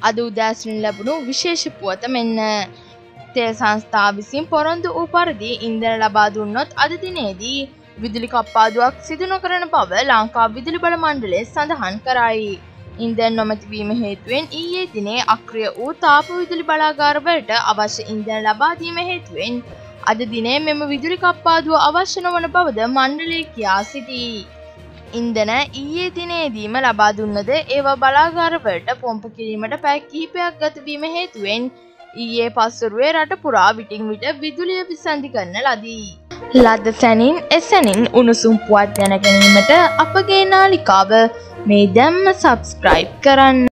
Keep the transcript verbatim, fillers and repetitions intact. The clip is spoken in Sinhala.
අද උදෑසන ලැබුණු විශේෂ පුවත මෙන්න. තෙල් සංස්ථාව විසින් පොරොන්දු වූ පරිදි ඉන්ධන ලබා දුන්නොත් අද දිනේදී විදුලි කප්පාදුවක් සිදු නොකරන බව ලංකා විදුලි බල මණ්ඩලය සඳහන් කරයි. ඉන්ධන නොමැති වීම හේතුවෙන් ඊයේ දිනේ අක්‍රිය වූ තාප විදුලි බලාගාර වලට අවශ්‍ය ඉන්ධන ලබා දීම හේතුවෙන් අද දිනේ මෙම විදුලි කප්පාදුව අවශ්‍ය නොවන බවද මණ්ඩලය කියා සිටී. ඉන්ධන ඊයේ දිනේදීම ලබා දුන්නද ඒවා බලාගාර වලට පොම්ප කිරීමට පැය කිහිපයක් ගත වීම හේතුවෙන් ඊයේ පස්වරුවේ රට පුරා විටින් විට විදුලිය විසන්ධි කරන ලදී. ලද සැනින් එසැනින් උණුසුම් පුවත් දැන ගැනීමට අපගේ නාලිකාව මේ දැම්ම සබ්ස්ක්‍රයිබ් කරන්න.